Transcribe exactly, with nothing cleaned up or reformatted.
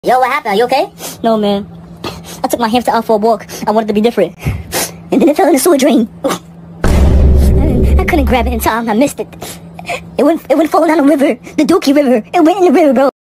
Yo, what happened? Are you okay? No, man. I took my hamster out for a walk. I wanted to be different. And then it fell in the sewer drain. I couldn't grab it in time. I missed it. It went, it went falling down the river. The Dookie River. It went in the river, bro.